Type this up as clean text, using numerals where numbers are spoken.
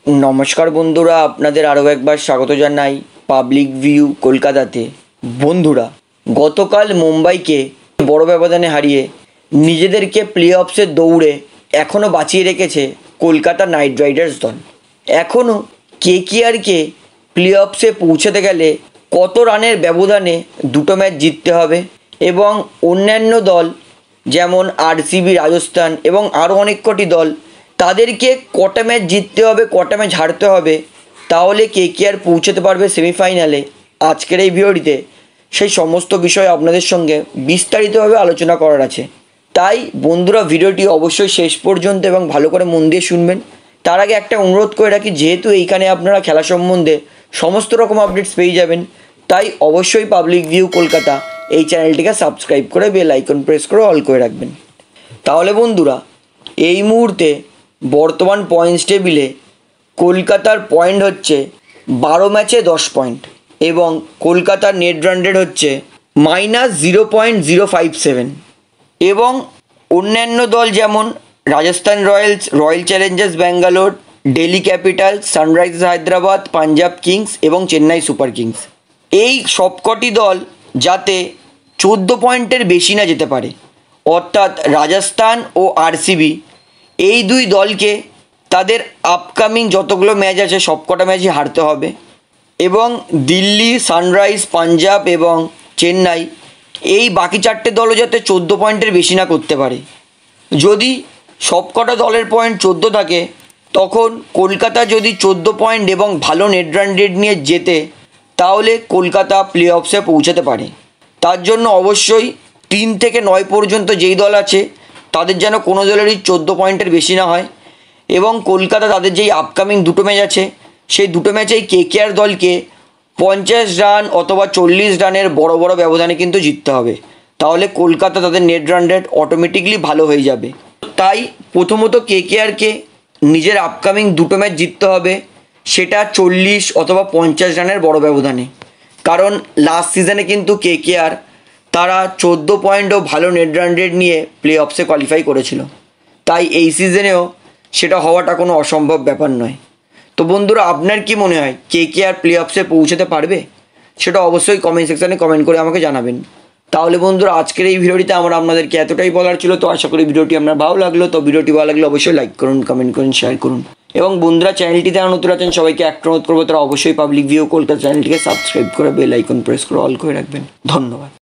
নমস্কার বন্ধুরা, আপনাদের আরও একবার স্বাগত জানাই পাবলিক ভিউ কলকাতাতে। বন্ধুরা, গতকাল মুম্বাইকে বড় ব্যবধানে হারিয়ে নিজেদেরকে প্লে অফসের দৌড়ে এখনও বাঁচিয়ে রেখেছে কলকাতা নাইট রাইডার্স দল। এখনও কেকেআরকে প্লে অফসে পৌঁছাতে গেলে কত রানের ব্যবধানে দুটো ম্যাচ জিততে হবে এবং অন্যান্য দল যেমন আরসিবি, রাজস্থান এবং আরও অনেক কটি দল, তাদেরকে কটা ম্যাচ জিততে হবে, কটা ম্যাচ হারতে হবে, তাহলে কেকেআর পৌঁছতে পারবে সেমিফাইনালে। আজকের এই ভিডিওটিতে সেই সমস্ত বিষয় আপনাদের সঙ্গে বিস্তারিতভাবে আলোচনা করার আছে। তাই বন্ধুরা, ভিডিওটি অবশ্যই শেষ পর্যন্ত এবং ভালো করে মন দিয়ে শুনবেন। তার আগে একটা অনুরোধ করে রাখি, যেহেতু এইখানে আপনারা খেলা সম্বন্ধে সমস্ত রকম আপডেটস পেয়ে যাবেন, তাই অবশ্যই পাবলিক ভিউ কলকাতা এই চ্যানেলটিকে সাবস্ক্রাইব করে বেল আইকন প্রেস করে অল করে রাখবেন। তাহলে বন্ধুরা, এই মুহূর্তে বর্তমান পয়েন্টস টেবিলে কলকাতার পয়েন্ট হচ্ছে 12 ম্যাচে 10 পয়েন্ট এবং কলকাতার নেট রান রেট হচ্ছে -0.057 এবং অন্যান্য দল যেমন Rajasthan Royals, Royal Challengers Bangalore, Delhi Capitals, Sunrisers Hyderabad, Punjab Kings এবং চেন্নাই সুপার কিংস, এই সবকটি দল যাতে 14 পয়েন্টের বেশি না যেতে পারে, অর্থাৎ রাজস্থান ও আরসিবি এই দুই দলকে তাদের আপকামিং যতগুলো ম্যাচ আছে সবকটা ম্যাচই হারতে হবে এবং দিল্লি, সানরাইজ, পাঞ্জাব এবং চেন্নাই এই বাকি চারটে দলও যাতে 14 পয়েন্টের বেশি না করতে পারে। যদি সবকটা দলের পয়েন্ট 14 থাকে, তখন কলকাতা যদি 14 পয়েন্ট এবং ভালো নেট রান রেট নিয়ে জেতে, তাহলে কলকাতা প্লে অফসে পৌঁছাতে পারে। তার জন্য অবশ্যই 3 থেকে 9 পর্যন্ত যেই দল আছে তাদের যেন কোনো দলেরই 14 পয়েন্টের বেশি না হয় এবং কলকাতা তাদের যেই আপকামিং দুটো ম্যাচ আছে সেই দুটো ম্যাচেই কেকেআর দলকে 50 রান অথবা 40 রানের বড় বড় ব্যবধানে কিন্তু জিততে হবে। তাহলে কলকাতা তাদের নেট রান রেট অটোমেটিকলি ভালো হয়ে যাবে। তাই প্রথমত কেকেআরকে নিজের আপকামিং দুটো ম্যাচ জিততে হবে, সেটা 40 অথবা 50 রানের বড় ব্যবধানে। কারণ লাস্ট সিজনে কিন্তু কেকেআর তারা 14 পয়েন্ট ও ভালো নেট রান রেট নিয়ে প্লে অফসে কোয়ালিফাই করেছিল। তাই এই সিজনেও সেটা হওয়াটা কোনো অসম্ভব ব্যাপার নয়। তো বন্ধুরা, আপনার কি মনে হয় কেকেআর প্লে অফসে পৌঁছাতে পারবে? সেটা অবশ্যই কমেন্ট সেকশানে কমেন্ট করে আমাকে জানাবেন। তাহলে বন্ধুরা, আজকের এই ভিডিওটিতে আপনাদেরকে এতটাই বলার ছিল। তো আশা করি ভিডিওটি আপনার ভালো লাগলো। তো ভিডিওটি ভালো লাগলে অবশ্যই লাইক করুন, কমেন্ট করুন, শেয়ার করুন এবং বন্ধুরা, চ্যানেলটিতে নতুন আছেন সবাইকে একটা অনুরোধ করবো, তারা অবশ্যই পাবলিক ভিউ কলকাতা চ্যানেলটিকে সাবস্ক্রাইব করে বেল আইকন প্রেস করে অল করে রাখবেন। ধন্যবাদ।